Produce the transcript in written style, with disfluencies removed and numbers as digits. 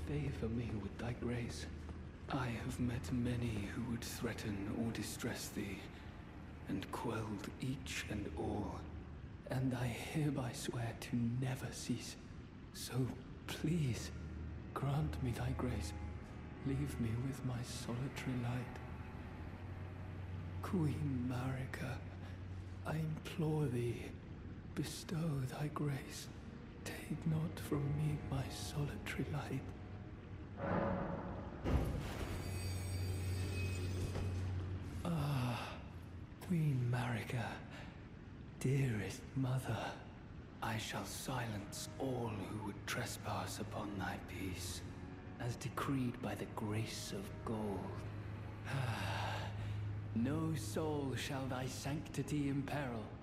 favor me with thy grace. I have met many who would threaten or distress thee, and quelled each and all. And I hereby swear to never cease. So please, grant me thy grace. Leave me with my solitary light. Queen Marika, I implore thee, bestow thy grace. Take not from me my solitary light. Ah, Queen Marika, dearest mother, I shall silence all who would trespass upon thy peace, as decreed by the grace of gold. No soul shall thy sanctity imperil.